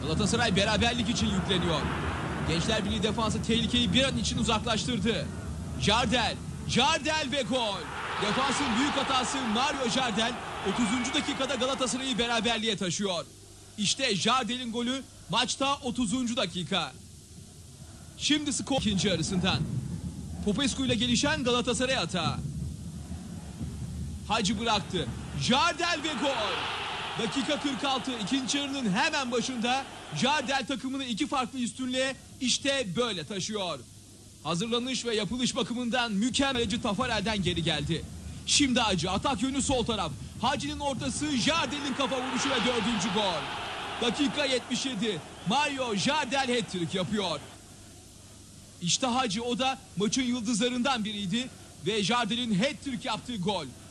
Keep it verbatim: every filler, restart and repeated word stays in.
Galatasaray beraberlik için yükleniyor. Gençler Birliği defansı tehlikeyi bir an için uzaklaştırdı. Jardel, Jardel ve gol. Defansın büyük hatası Mario Jardel otuzuncu dakikada Galatasaray'ı beraberliğe taşıyor. İşte Jardel'in golü maçta otuzuncu dakika. Şimdi skor ikinci yarısından. Popescu ile gelişen Galatasaray atağı. Hacı bıraktı. Jardel ve gol. Dakika kırk altı, ikinci yarının hemen başında Jardel takımını iki farklı üstünlüğe işte böyle taşıyor. Hazırlanış ve yapılış bakımından mükemmelci Tafarel'den geri geldi. Şimdi Hacı, atak yönü sol taraf. Hacı'nın ortası, Jardel'in kafa vuruşu ve dördüncü gol. Dakika yetmiş yedi. Mario Jardel hat-trick yapıyor. İşte Hacı, o da maçın yıldızlarından biriydi ve Jardel'in hat-trick yaptığı gol.